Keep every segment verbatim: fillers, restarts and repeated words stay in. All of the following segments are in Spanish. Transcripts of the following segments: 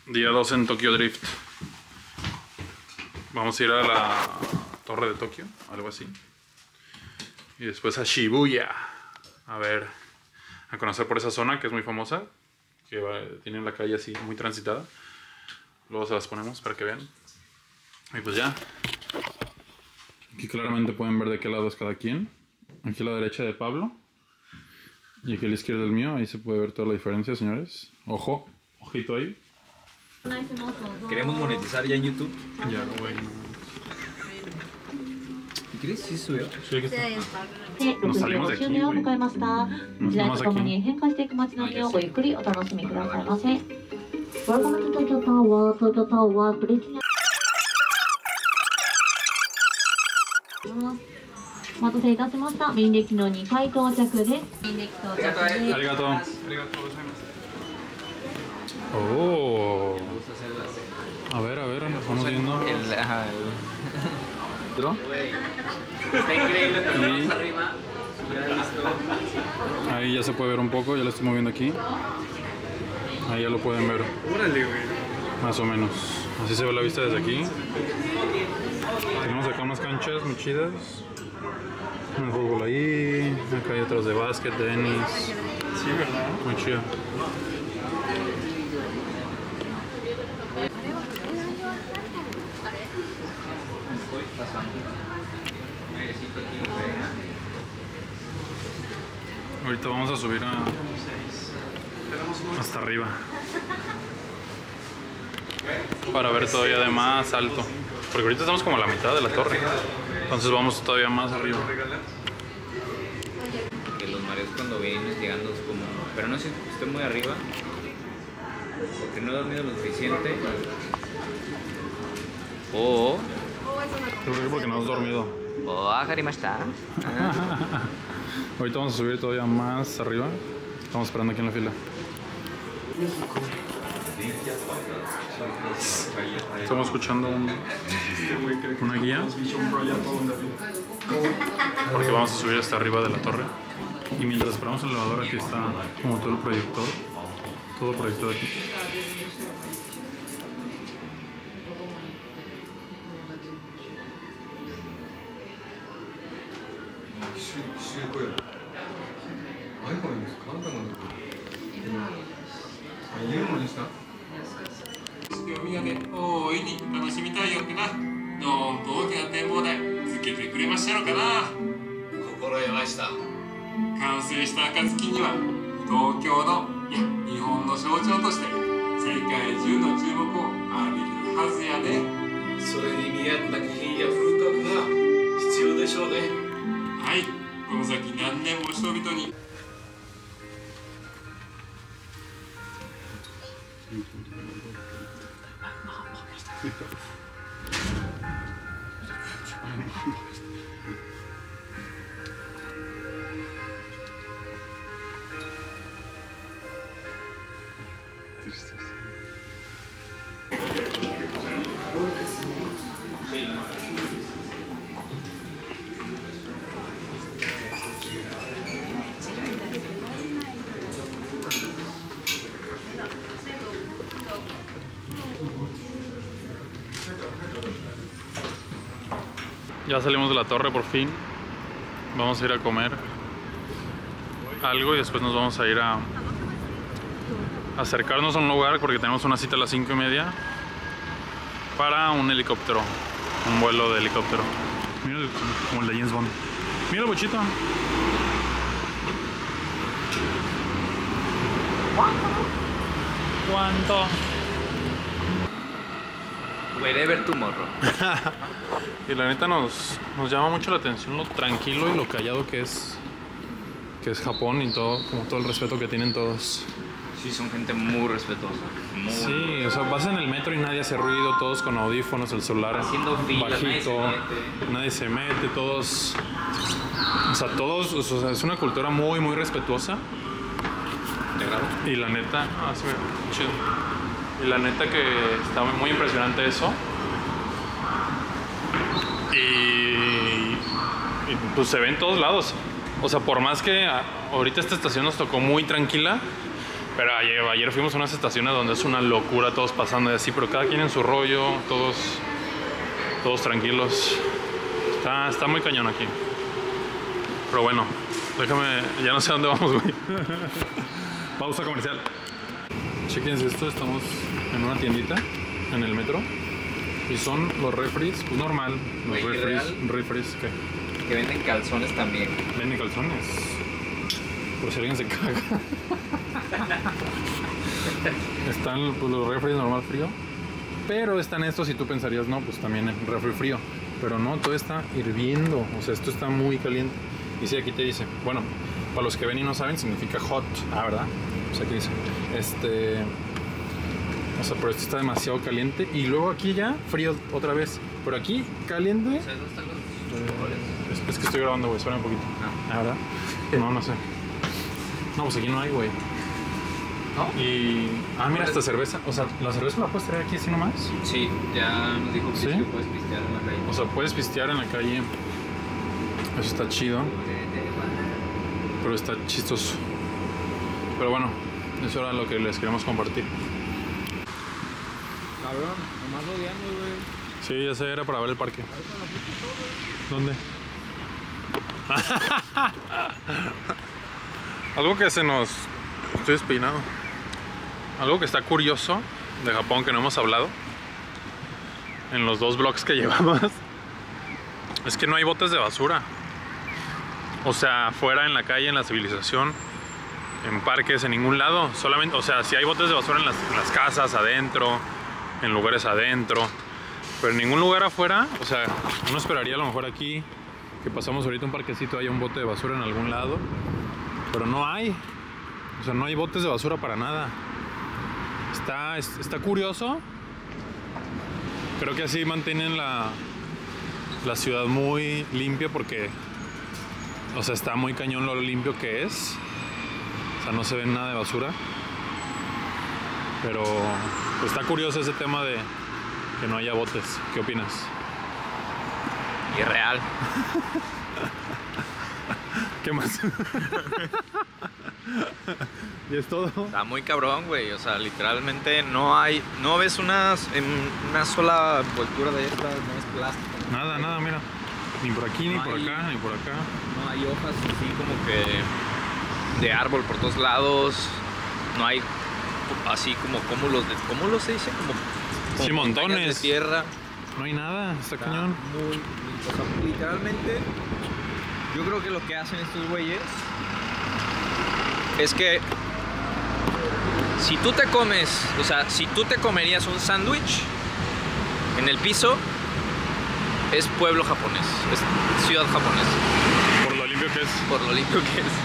Día dos en Tokyo Drift. Vamos a ir a la torre de Tokio, algo así. Y después a Shibuya. A ver, a conocer por esa zona que es muy famosa. Que va, tiene la calle así muy transitada. Luego se las ponemos para que vean. Y pues ya. Aquí claramente pueden ver de qué lado es cada quien. Aquí a la derecha de Pablo. Y aquí a la izquierda el mío. Ahí se puede ver toda la diferencia, señores. Ojo, ojito ahí. Queremos monetizar ya en YouTube. Ya, güey. ¿Quieres? Sí, subió. Sí, aquí está. Nos salimos de aquí, güey. Nos vamos aquí. Arigato. Oh. A ver, a ver, nos vamos viendo. El, ajá, el... Está increíble, pero Y... vamos arriba. ahí ya se puede ver un poco, ya lo estoy moviendo aquí. Ahí ya lo pueden ver. Órale, güey. Más o menos. Así se ve la vista desde aquí. Tenemos acá unas canchas muy chidas. Un fútbol ahí. Acá hay otros de básquet, tenis. Sí, ¿verdad? Muy chido. Ahorita vamos a subir a... hasta arriba para ver todavía de más alto, porque ahorita estamos como a la mitad de la torre, entonces vamos todavía más arriba. Que los mareos cuando vienes llegando es como... Pero no sé, estoy muy arriba porque no he dormido lo suficiente. O... Yo creo que porque no has dormido. O ajarimashita. Ahorita vamos a subir todavía más arriba. Estamos esperando aquí en la fila. Estamos escuchando un, una guía porque vamos a subir hasta arriba de la torre. Y mientras esperamos el elevador, aquí está como todo el proyector. Todo el proyector aquí. Ya salimos de la torre por fin. Vamos a ir a comer algo y después nos vamos a ir a acercarnos a un lugar porque tenemos una cita a las cinco y media para un helicóptero, un vuelo de helicóptero. Mira el, como el de James Bond. Mira el bochito. ¿Cuánto? Wherever tomorrow. Y la neta nos, nos llama mucho la atención lo tranquilo y lo callado que es que es Japón y todo, como todo el respeto que tienen todos. Sí, son gente muy respetuosa. Muy Sí, o sea, vas en el metro y nadie hace ruido, todos con audífonos, el celular haciendo filas, bajito, nadie se mete. nadie se mete, todos, o sea, todos, o sea, es una cultura muy, muy respetuosa. Y la neta, ah, sí, chido. Y la neta que está muy impresionante eso. Y, y pues se ve en todos lados. O sea, por más que ahorita esta estación nos tocó muy tranquila, Pero ayer, ayer fuimos a unas estaciones donde es una locura, todos pasando y así, pero cada quien en su rollo, todos, todos tranquilos. Está, está muy cañón aquí. Pero bueno, déjame, ya no sé a dónde vamos, güey. Pausa comercial. Chequense esto, estamos en una tiendita en el metro. Y son los refris, pues normal, los Güey, refris, ¿real? refris que Que venden calzones también. venden calzones. Por si alguien se caga. Están pues, los refris normal frío. Pero están estos y tú pensarías, no, pues también es refri frío. Pero no, todo está hirviendo. O sea, esto está muy caliente. Y sí, aquí te dice, bueno, para los que ven y no saben, significa hot. Ah, ¿verdad? O sea, aquí dice, este... O sea, pero esto está demasiado caliente. Y luego aquí ya, frío otra vez. Pero aquí, caliente... ¿Sabes dónde están los colores? Es, es que estoy grabando, güey, espera un poquito. Ah, ¿verdad? No, no sé. No, pues aquí no hay, güey. ¿No? Y... Ah, mira, esta cerveza. O sea, ¿la cerveza la puedes traer aquí así nomás? Sí, ya nos dijo que ¿Sí? sí que puedes pistear en la calle. O sea, puedes pistear en la calle. Eso está chido. Pero está chistoso. Pero bueno, eso era lo que les queremos compartir. Cabrón, nomás rodeando, güey. Sí, ya sé, era para ver el parque. ¿Dónde? Algo que se nos... Estoy despeinado. Algo que está curioso de Japón que no hemos hablado en los dos vlogs que llevamos es que no hay botes de basura. O sea, fuera en la calle, en la civilización, en parques, en ningún lado. Solamente, o sea, sí hay botes de basura en las, en las casas, adentro, en lugares adentro. Pero en ningún lugar afuera, o sea, uno esperaría a lo mejor aquí, que pasamos ahorita un parquecito, haya un bote de basura en algún lado. Pero no hay. O sea, no hay botes de basura para nada. Está, está curioso. Creo que así mantienen la, la ciudad muy limpia porque... O sea, está muy cañón lo limpio que es. O sea, no se ve nada de basura. Pero pues, está curioso ese tema de que no haya botes. ¿Qué opinas? Irreal. ¿Qué más? ¿Y es todo? Está muy cabrón, güey. O sea, literalmente no hay... No ves unas, en una sola envoltura de estas, no es plástico. Nada, nada, mira. Ni por aquí, ni No por hay- acá, ni por acá. No hay hojas así como que de árbol por todos lados. No hay así como cúmulos de... ¿Cómo lo se dice? Como, como Sí, montañas montones. de tierra. No hay nada, está Está cañón. muy, muy- o sea, literalmente, yo creo que lo que hacen estos güeyes es que si tú te comes, o sea, si tú te comerías un sándwich en el piso, es pueblo japonés, es ciudad japonesa, Por lo limpio que es. por lo limpio que es.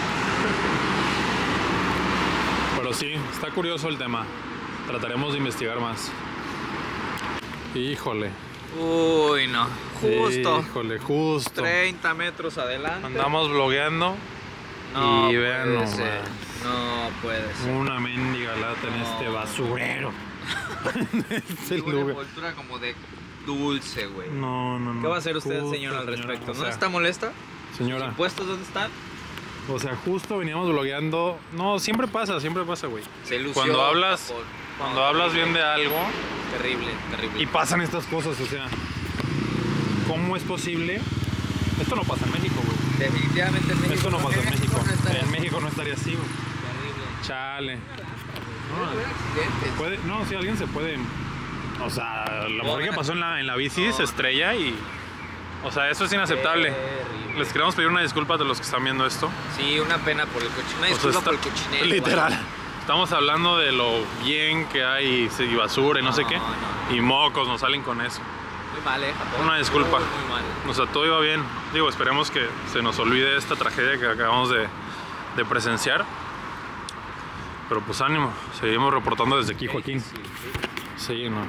Pero sí, está curioso el tema. Trataremos de investigar más. Híjole. Uy, no, justo Híjole, justo. treinta metros adelante. Andamos blogueando. No y vean puede nomás. ser, no puede ser. Una mendiga lata en No. este basurero. Es el Tiene una lugar. envoltura como de dulce, güey. No, no, no. ¿Qué va a hacer usted, Justo, señor, al señora, respecto? o ¿No sea, está molesta? Señora, ¿Puestos dónde están? o sea, justo veníamos blogueando. No, siempre pasa, siempre pasa, güey. Se lució. Cuando hablas, Japón. cuando No, hablas terrible, bien de algo Terrible, terrible. y pasan estas cosas, o sea, ¿cómo es posible? Esto no pasa en México, güey. Definitivamente en México. Esto no pasa en México. no estaría En así. México no estaría así, güey. Terrible. Chale. Puede haber accidentes. Puede, no, si alguien se puede. O sea, lo mejor que Bueno. pasó en la, en la bici No. se estrella y. O sea, eso es inaceptable. Terrible. Les queremos pedir una disculpa de los que están viendo esto. Sí, una pena por el coche. Una O sea, disculpa está- por el cochinero. Literal. güey. Estamos hablando de lo bien que hay y basura y no, sé No, qué. no. Y mocos nos salen con eso. Muy mal, eh, Japón. Una disculpa. Muy, muy mal. O sea, todo iba bien. Digo, esperemos que se nos olvide esta tragedia que acabamos de, de presenciar. Pero pues ánimo, seguimos reportando desde aquí, Joaquín. Sí, sí. Sí, no.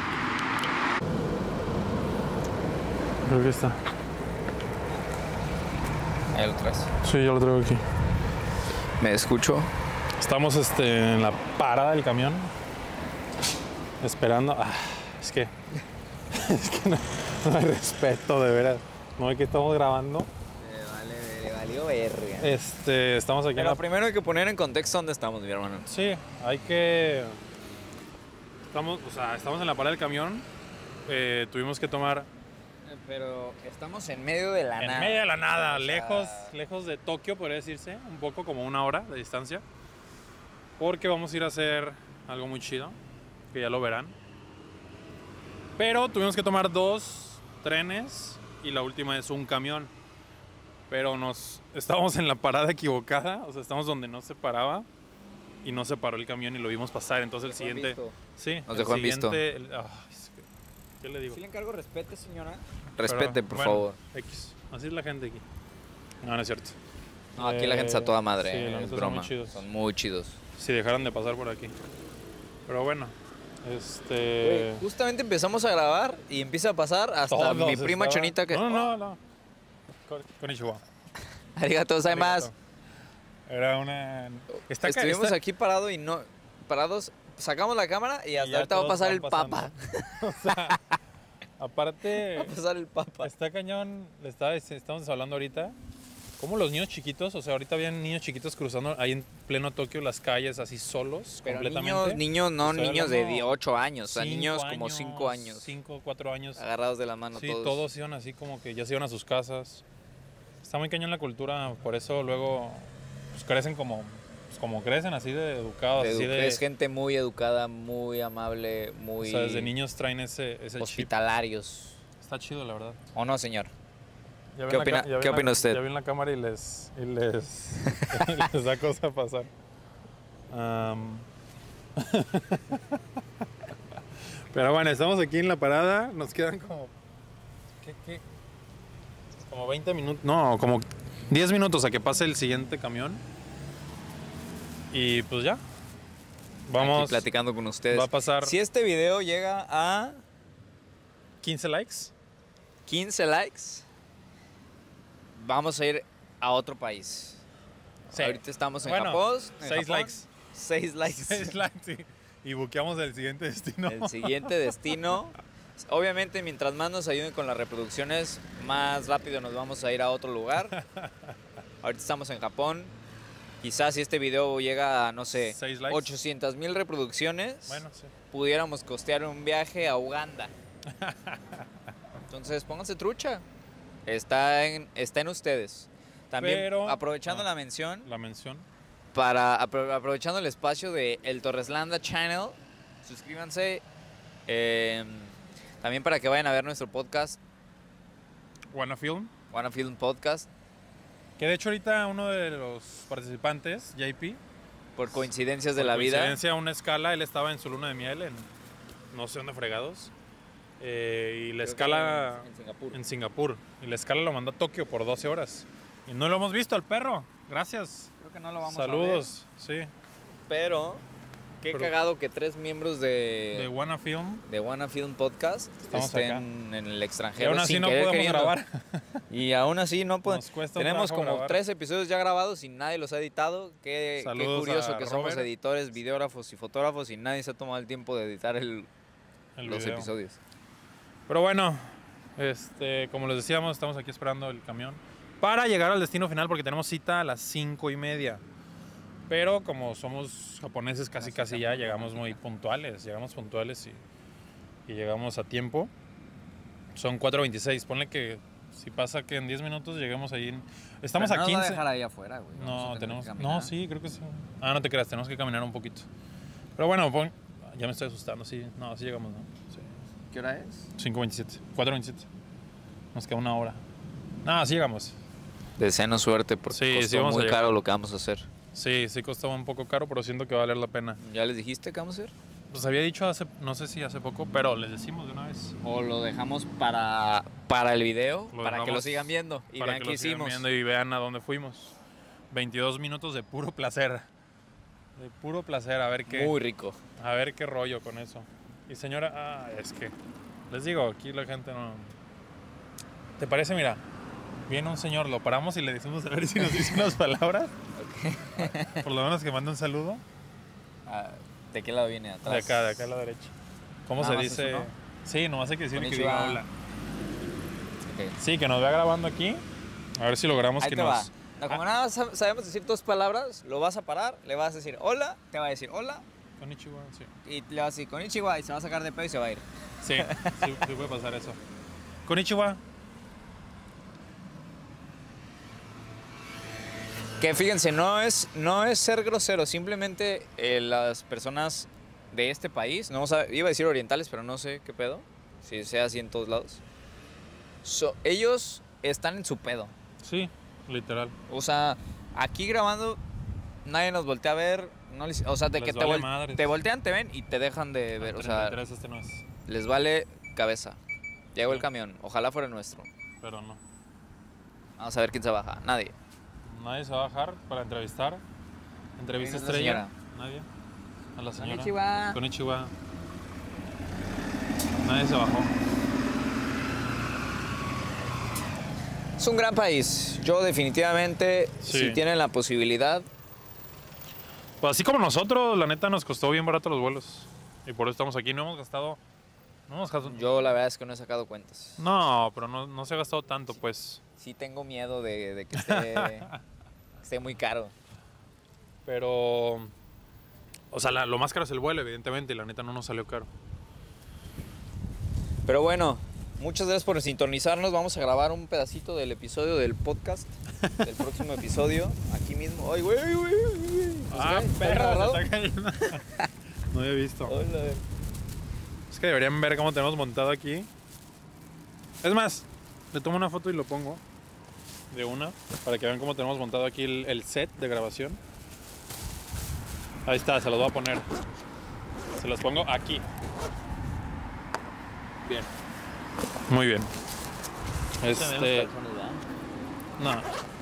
Creo que está. Ahí lo traes. Sí, yo lo traigo aquí. Me escucho. Estamos este, en la parada del camión. Esperando. Ah, es que. Es que no, no hay respeto, de veras. No hay que estamos grabando. Le vale, le vale Valió verga. Este, estamos aquí en Pero la... primero hay que poner en contexto dónde estamos, mi hermano. Sí, hay que... Estamos, o sea, estamos en la parada del camión. Eh, tuvimos que tomar... Pero estamos en medio de la En nada. medio de la nada, O sea, lejos, lejos de Tokio, podría decirse. Un poco como una hora de distancia. Porque vamos a ir a hacer algo muy chido, que ya lo verán. Pero tuvimos que tomar dos trenes y la última es un camión. Pero nos estábamos en la parada equivocada, o sea, estamos donde no se paraba y no se paró el camión y lo vimos pasar. Entonces el Dejó en siguiente, visto. sí, Nos el dejó en visto. siguiente, el- ay, es que- ¿qué le digo? Sí le encargo respete, señora. Pero, Respete, por bueno, favor. X. Así es la gente aquí. No, no es cierto. No, aquí la gente está toda madre, Sí, eh, la neta es son broma. muy chidos. Son muy chidos. Si dejaran de pasar por aquí. Pero bueno, este... Güey, justamente empezamos a grabar y empieza a pasar hasta todos mi prima estaban- Chonita que... No, no, no. Con, Konnichiwa. Arigato gozaimasu. Era una... Está ca- Estuvimos está- aquí parado y no... Parados, sacamos la cámara y hasta ya ahorita va a todos pasar el van papa. pasando. O sea, aparte, Va a pasar el papa. está cañón, le estaba, estamos hablando ahorita, como los niños chiquitos, o sea, ahorita habían niños chiquitos cruzando ahí en pleno Tokio las calles así solos, Pero completamente. niños, niños, no Estoy niños de hablando ocho años, o sea, cinco niños como cinco años. cinco, cuatro años. Agarrados de la mano Sí, todos. todos iban así como que ya se iban a sus casas. Está muy cañón la cultura, por eso luego pues, crecen como, pues, como crecen, así de educados, De así edu- de... Es gente muy educada, muy amable, o muy sea, desde niños traen ese, ese chip. hospitalarios. Está chido, la verdad. ¿O no, señor? Ya ven ¿Qué la opina- ca- ya ven qué la- opina usted? Ya ven la cámara y les, y les, les da cosa pasar. Am. Pero bueno, estamos aquí en la parada. Nos quedan como... ¿Qué, qué? Como veinte minutos. No, como diez minutos a que pase el siguiente camión. Y pues ya. Vamos. Aquí platicando con ustedes. Va a pasar Si este video llega a quince likes. quince likes, vamos a ir a otro país. Sí. Ahorita estamos en Bueno, Japón. en seis Japón. likes. Seis likes. seis likes, sí. Y buqueamos el siguiente destino. El siguiente destino. Obviamente, mientras más nos ayuden con las reproducciones, más rápido nos vamos a ir a otro lugar. Ahorita estamos en Japón. Quizás si este video llega a, no sé, Seis likes. ochocientas mil reproducciones, Bueno, sí. pudiéramos costear un viaje a Uganda. Entonces, pónganse trucha. Está en, está en ustedes. También, Pero- aprovechando ah. la mención, La mención. para apro- aprovechando el espacio de El Torreslanda Channel, suscríbanse. eh, también para que vayan a ver nuestro podcast, Wanna Film. Wanna Film Podcast, Que de hecho ahorita uno de los participantes, J P, por coincidencias de por la vida. coincidencia, una escala, él estaba en su luna de miel en no sé dónde fregados. Eh, y la Creo que escala en Singapur. en Singapur. Y la escala lo mandó a Tokio por doce horas. Y no lo hemos visto al perro. Gracias. Creo que no lo vamos Saludos. Sí. a ver. Pero, qué Pero- cagado que tres miembros De de, Wanna Film. de Wanna Film Podcast Estamos estén acá. en el Y extranjero. aún así sin no querer podemos queriendo. grabar. Y aún así no podemos. Nos cuesta un Tenemos trabajo como grabar. tres episodios ya grabados y nadie los ha editado. Qué, qué Saludos curioso a que somos Robert. editores, videógrafos y fotógrafos y nadie se ha tomado el tiempo de editar el- El los video. episodios. Pero bueno, este, como les decíamos, estamos aquí esperando el camión para llegar al destino final porque tenemos cita a las cinco y media. Pero como somos japoneses, casi casi ya llegamos muy puntuales. Llegamos puntuales y, y llegamos a tiempo. Son cuatro veintiséis. Ponle que si pasa que en diez minutos lleguemos ahí. en- Estamos Pero a no nos va a quince. dejar ahí afuera, güey. Vamos a No, tener tenemos. que caminar. No, sí, creo que sí. Ah, no te creas, tenemos que caminar un poquito. Pero bueno, pon- ya me estoy asustando. Sí, no, sí llegamos, ¿no? Sí. ¿Qué hora es? cinco veintisiete, cuatro veintisiete. Nos queda una hora. No, sí llegamos. Deseenos suerte porque Sí, sí, costó vamos a muy llegar. caro lo que vamos a hacer. Sí, sí costaba un poco caro, pero siento que va a valer la pena. ¿Ya les dijiste qué vamos a hacer? Pues había dicho hace, no sé si hace poco, pero les decimos de una vez. ¿O lo dejamos para, para el video? Lo para que lo dejamos sigan viendo y para vean que qué lo sigan hicimos. viendo y vean a dónde fuimos. veintidós minutos de puro placer. De puro placer, a ver qué, Muy rico. a ver qué rollo con eso. Y señora, ah, es que les digo, aquí la gente no. ¿Te parece? Mira, viene un señor, lo paramos y le decimos a ver si nos dice unas palabras. Por lo menos que mande un saludo. Ah, ¿de qué lado viene? ¿Atrás? De acá, de acá a la derecha. ¿Cómo Nada se más dice? eso, ¿no? Sí, nomás hay que decir que Konnichiwa. diga hola. Ok. Sí, que nos vea grabando aquí. A ver si logramos Ahí que te nos, va. No, como nada más sab- sabemos decir dos palabras, lo vas a parar, le vas a decir hola, te va a decir hola, Konnichiwa, sí. y le vas a decir konnichiwa y se va a sacar de pedo y se va a ir. Sí, sí, sí puede pasar eso. Konnichiwa. Que fíjense, no es, no es ser grosero, simplemente eh, las personas de este país, no sabe- iba a decir orientales, pero no sé qué pedo, si sea así en todos lados. So, ellos están en su pedo. Sí, literal. O sea, aquí grabando, nadie nos voltea a ver. No les- o sea, de Les que te, vale vol- madres. te voltean, te ven y te dejan de ver. O sea, treinta y tres este no es, les vale cabeza. Llegó el Sí. camión, ojalá fuera el nuestro. pero no. Vamos a ver quién se baja. Nadie. Nadie se va a bajar para entrevistar. Entrevista ¿Quién es la estrella. Nadie. A la señora. Konnichiwa. Konnichiwa. Nadie se bajó. Es un gran país. Yo definitivamente, Sí. si tienen la posibilidad, Pues así como nosotros, la neta nos costó bien barato los vuelos. Y por eso estamos aquí. No hemos gastado. No hemos gastado. yo la verdad es que no he sacado cuentas. No, pero no, no se ha gastado tanto, pues. Sí tengo miedo de, de que esté, que esté muy caro. Pero. O sea, la- lo más caro es el vuelo, evidentemente. Y la neta no nos salió caro. Pero bueno, muchas gracias por sintonizarnos. Vamos a grabar un pedacito del episodio del podcast, del próximo episodio, aquí mismo. ¡Ay, güey, güey, güey! ¿Nos Ah, cae? ¿Está perra, agarrado? se está cayendo. No había visto. Hola. Es que deberían ver cómo tenemos montado aquí. Es más, le tomo una foto y lo pongo de una para que vean cómo tenemos montado aquí el, el set de grabación. Ahí está, se los voy a poner. Se los pongo aquí. Bien. Muy bien. Este. No.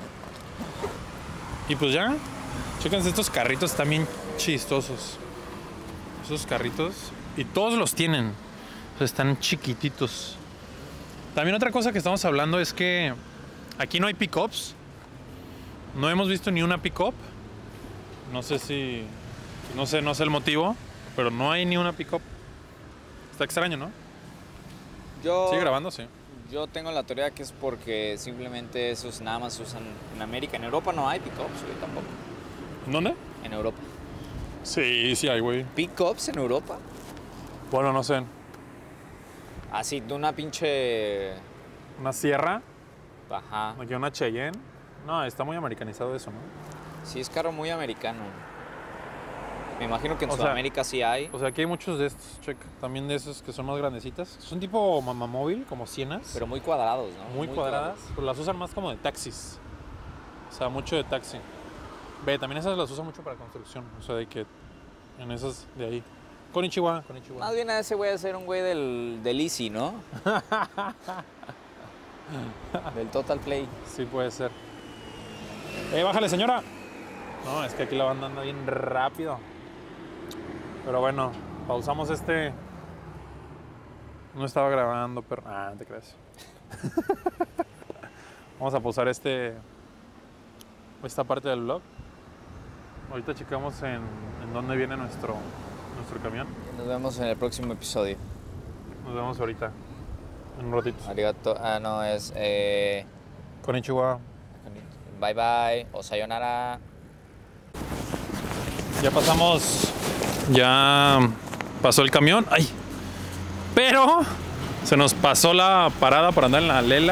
Y pues ya. Chéquense, estos carritos también chistosos. Esos carritos. Y todos los tienen. O sea, están chiquititos. También otra cosa que estamos hablando es que aquí no hay pickups. No hemos visto ni una pickup. No sé si. No sé, no sé el motivo. Pero no hay ni una pickup. Está extraño, ¿no? Yo, Sigue grabando, sí. yo tengo la teoría que es porque simplemente esos nada más se usan en América. En Europa no hay pickups, güey, tampoco. ¿Dónde? En Europa. Sí, sí hay, güey. ¿Pickups en Europa? Bueno, no sé. Así, de una pinche... Una sierra. Ajá. Aquí una Cheyenne. No, está muy americanizado eso, ¿no? Sí, es carro muy americano. Me imagino que en O sea, Sudamérica sí hay. O sea, aquí hay muchos de estos, check. También de esos que son más grandecitas. Son tipo mamamóvil, como sienas. Pero muy cuadrados, ¿no? muy, cuadradas. Pero las usan más como de taxis. O sea, mucho de taxi. Ve, también esas las usan mucho para construcción. O sea, de que en esas de ahí. Konnichiwa, konnichiwa. Más bien a ese güey a ser un güey del, del Easy, ¿no? Del Total Play. Sí, puede ser. ¡Eh, bájale, señora! No, es que aquí la banda anda bien rápido. Pero bueno, pausamos este. No estaba grabando, pero. Ah, no te creas. Vamos a pausar este. Esta parte del vlog. Ahorita checamos en, en dónde viene nuestro, nuestro camión. Nos vemos en el próximo episodio. Nos vemos ahorita. En un ratito. Arigato. Ah, no, es... Eh, Konnichiwa. bye bye. O sayonara. Ya pasamos. Ya pasó el camión. ¡Ay! Pero se nos pasó la parada por andar en la lela.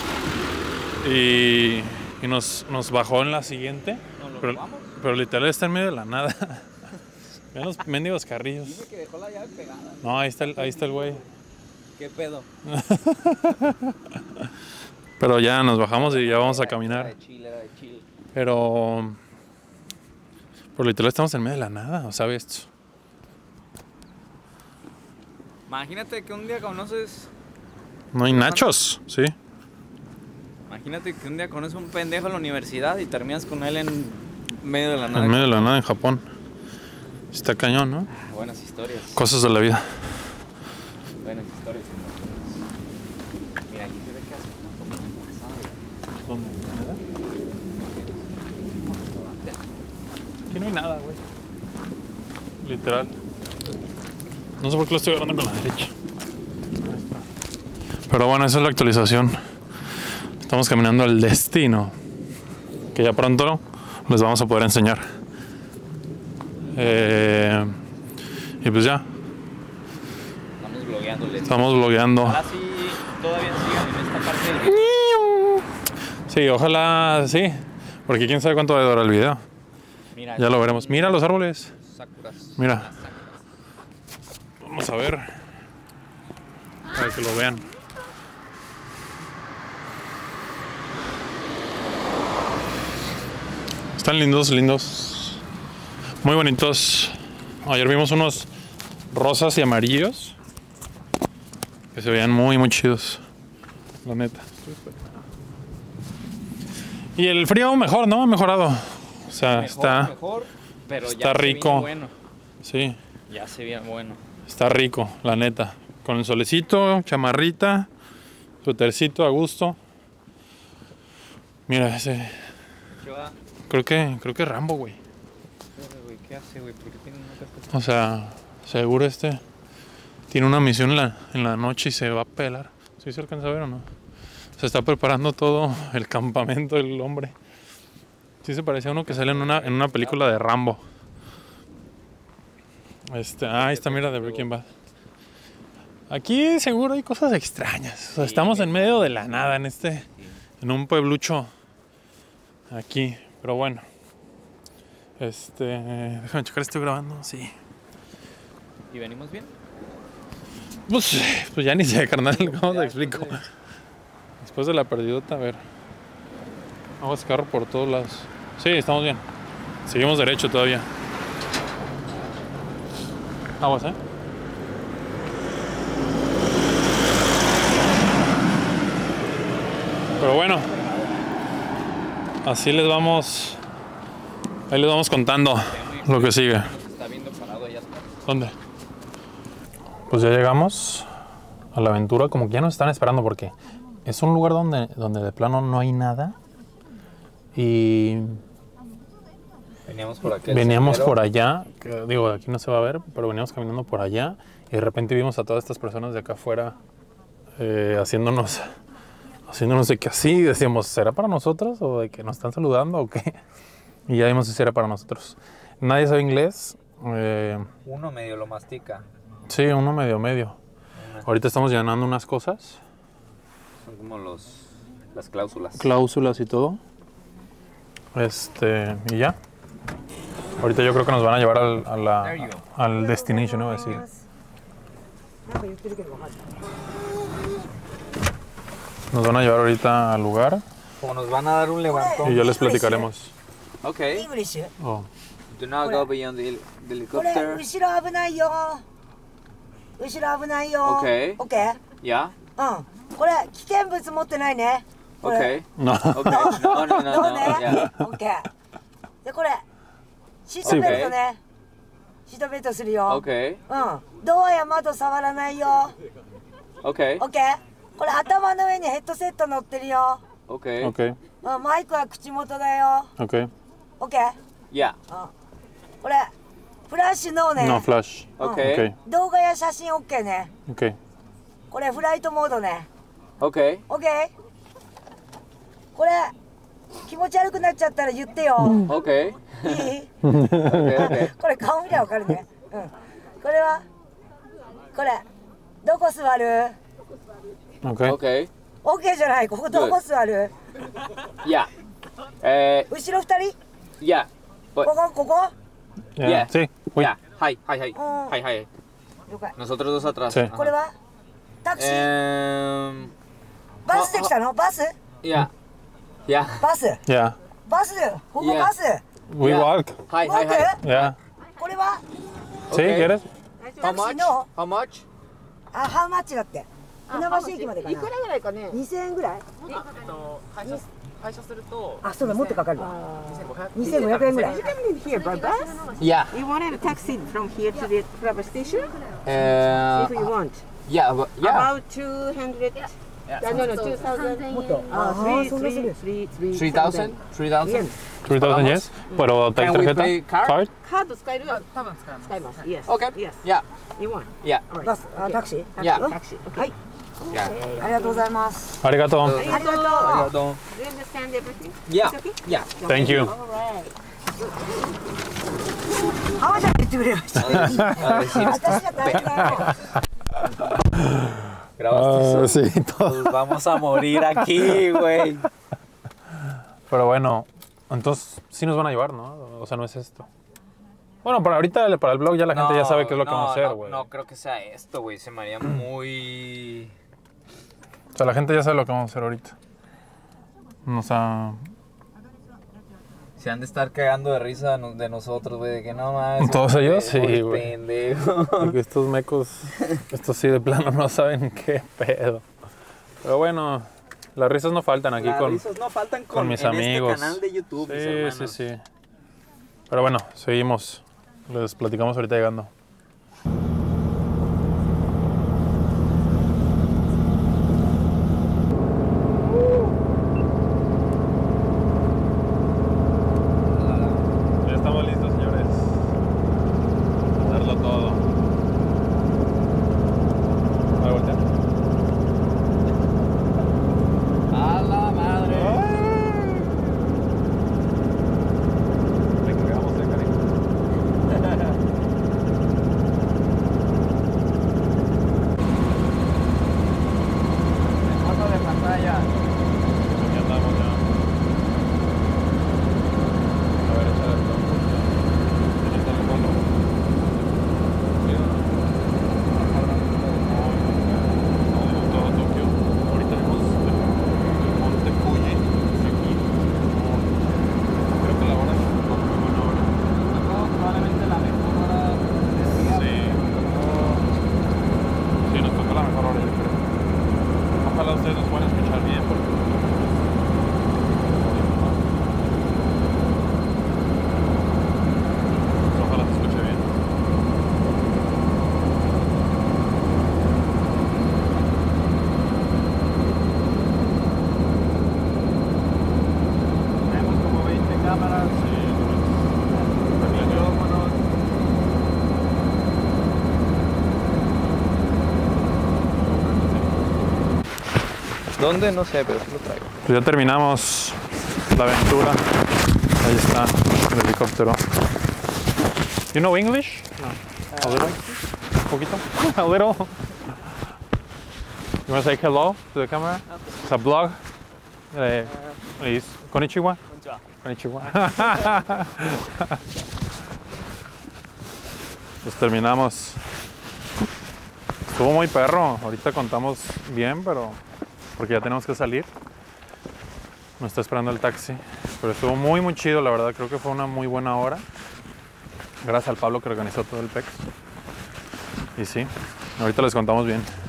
Y, y nos, nos bajó en la siguiente. ¿Nos lo Pero, robamos? pero literal está en medio de la nada. Vean los mendigos carrillos. Dice que dejó la llave pegada. No, ahí está el, ahí está el güey. ¿Qué pedo? Pero ya nos bajamos y ya vamos a caminar. Era de chill, era de chill. Pero. Pero literal estamos en medio de la nada, ¿o sabes? Imagínate que un día conoces... No hay nachos, sí. Imagínate que un día conoces un pendejo en la universidad y terminas con él en medio de la nada. En medio de la nada en Japón. Está cañón, ¿no? Buenas historias. Cosas de la vida. Buenas historias. Mira, aquí se ve que hace una comida pasada. ¿Dónde? Aquí no hay nada, güey. Literal. No sé por qué lo estoy agarrando con la derecha. Pero bueno, esa es la actualización. Estamos caminando al destino. que ya pronto les vamos a poder enseñar. Eh, y pues ya. Estamos blogueándoles. Estamos blogueando. Ahora sí, todavía sigan en esta parte del video. Sí, ojalá sí. Porque quién sabe cuánto va a durar el video. Mira, Ya lo veremos. Mira los árboles. Sakuras. Mira. Vamos a ver. Para que lo vean. Están lindos, lindos. Muy bonitos. Ayer vimos unos rosas y amarillos que se veían muy, muy chidos. La neta. Y el frío mejor, ¿no? Ha mejorado. O sea, Mejor, está, mejor, pero ya está se rico. viene bueno. Sí, Ya se viene bueno. está rico, la neta. Con el solecito, chamarrita, suétercito a gusto. Mira ese. ¿Qué va? Creo que, creo que es Rambo, güey. ¿Qué hace, güey? ¿Por qué tiene una casca? O sea, seguro este tiene una misión en la, en la noche y se va a pelar. ¿Sí se alcanza a ver o no? Se está preparando todo el campamento del hombre. Sí se parecía a uno que sale en una, en una película de Rambo. Este, ah, ahí está, mira, de Breaking Bad. Aquí seguro hay cosas extrañas. O sea, estamos en medio de la nada en este, en un pueblucho aquí. Pero bueno. Este, déjame checar, estoy grabando, sí. ¿Y venimos bien? Pues, pues ya ni sé, carnal, ¿cómo te explico? Después de la perdidota, a ver. Vamos a carro por todos lados. Sí, estamos bien. Seguimos derecho todavía. Aguas, ¿eh? Pero bueno, así les vamos. Ahí les vamos contando lo que sigue. Se está viendo parado allá atrás. ¿Dónde? Pues ya llegamos a la aventura, como que ya nos están esperando porque es un lugar donde, donde de plano no hay nada. Y Veníamos por aquí. veníamos por allá, que, digo, aquí no se va a ver, pero veníamos caminando por allá y de repente vimos a todas estas personas de acá afuera eh, haciéndonos, haciéndonos de que así, decíamos, ¿será para nosotros o de que nos están saludando o qué? Y ya vimos si era para nosotros. Nadie sabe inglés. Eh, Uno medio lo mastica. sí, uno medio medio. Ahorita estamos llenando unas cosas. Son como los, las cláusulas. Cláusulas y todo. Este, y ya. Ahorita yo creo que nos van a llevar al, a la, al destination, ¿no? Es decir. Nos van a llevar ahorita al lugar Como nos van a dar un levantón. y ya les platicaremos. Okay. English. Oh. Do not go beyond the, hel- the これ helicopter. 後ろ危ないよ。後ろ危ないよ。 Okay. オッケー。 Yeah. うん。これ危険物持ってないね。これ Okay. No. Okay. No, no, no, どう no. ね Yeah.。 オッケー。でこれシートベルトね。シートベルトするよ。 Okay. うん。ドアや窓触らないよ。 Okay. オッケー。これ頭の上にヘッドセット乗ってるよ。 Okay. Ok, うん。マイクは口元だよ。 ok. オッケー。 Yeah. これフラッシュノーね。 No flash. Okay. Ok, 動画や写真オッケーね。 ok. これフライトモードね。 Okay. オッケー。これ気持ち悪くなっちゃったら言ってよ。 Okay. いい？ Okay. Okay. これ顔見りゃわかるね。うん。これはこれどこ座る？ Ok. Okay. オッケーじゃない。ここどこ座る？ Yeah. Eh, 後ろ二人？ yeah. こ But こここ？ Ya, Yeah. sí. Uy. yeah. Hi, hi, hi. Oh. Hi, hi. 了解。 Nosotros dos atrás. Sí. Ajá. これはタクシー？ Em, バスで来たの？バス？ yeah. Yeah. バス？ Ya. バス？ここ Yeah. バス？ We Yeah. walk. Hi, ウォ hi, ー hi. ク？ Ya. これは Sí, Ok. ¿quieres? How タクシー much? の How much? あハウマッチだって。船橋駅までかな。 いくらぐらいかね。 にせんえんぐらい？ 配車配車するとあ、そうだもっとかかるわ。にせんごひゃくえんぐらい。 You can leave here by bus. Yeah. You wanted a taxi from here to the Flava station? Uh, If you want. yeah, but, yeah. About two hundred. No, no, no, two thousand. もっと。 Uh, ああ、 three, そんなす three, る。 three, three. three thousand? three thousand? three thousand yes. Pero ¿trae Can we tarjeta? pay card? Card? カード使える？多分使えます。Yes. Okay. Yes. Yeah. You want? Yeah. バス、あタクシー？ Yeah. うん Taxi. Okay. はい。 Yeah. ありがとうございます。 Arigato. ありがとう。 Arigato. Do you understand everything? Yeah. It's okay? Yeah. Thank you. Alright. あわちゃん言ってくれました。 A decir, 私が大変だよ。 grabaste Ah, eso. sí, todo. Pues vamos a morir aquí, güey. Pero bueno, entonces sí nos van a llevar, ¿no? O sea, no es esto. Bueno, para ahorita, para el blog ya la gente ya sabe qué es lo que no, vamos a hacer, no, güey. no creo que sea esto, güey. Se me haría muy... O sea, la gente ya sabe lo que vamos a hacer ahorita. O sea, Se han de estar cagando de risa no- de nosotros, güey. De que no más. ¿Todos ellos? Sí, güey. Pendejo. porque estos mecos, estos sí de plano no saben qué pedo. Pero bueno, las risas no faltan aquí Las con... risas no faltan con, con mis en amigos. este canal de YouTube, mis Sí, hermanos. sí, sí. Pero bueno, seguimos. Les platicamos ahorita llegando. Ya estamos listos, señores. A darlo todo. A ver, voltea. ¡A la madre! Le cargamos el cariño. Foto de pantalla. Aquí andamos ya. A ver, échale el tono. ¿Tienes teléfono? No, vimos todo Tokio. Ahorita vimos el, el monte Fuji. Aquí. Creo que la hora es una muy buena hora. Probablemente la mejor hora del día. Sí. Sí, nos tocó la mejor hora, yo creo. Ojalá ustedes nos puedan escuchar bien porque... Ojalá se escuche bien. Tenemos como veinte cámaras. Sí, también yo. Micrófonos. ¿Dónde? No sé, pero sí lo traigo. Pues ya terminamos la aventura. Ahí está el helicóptero. You know English? No. A little? Un poquito? A little? You want to say hello to the camera? It's a vlog. Eh, is konnichiwa? Konnichiwa. Pues terminamos. Estuvo muy perro. Ahorita contamos bien, pero porque ya tenemos que salir. Nos está esperando el taxi. Pero estuvo muy, muy chido, la verdad. Creo que fue una muy buena hora. Gracias al Pablo que organizó todo el P E X. Y sí, ahorita les contamos bien.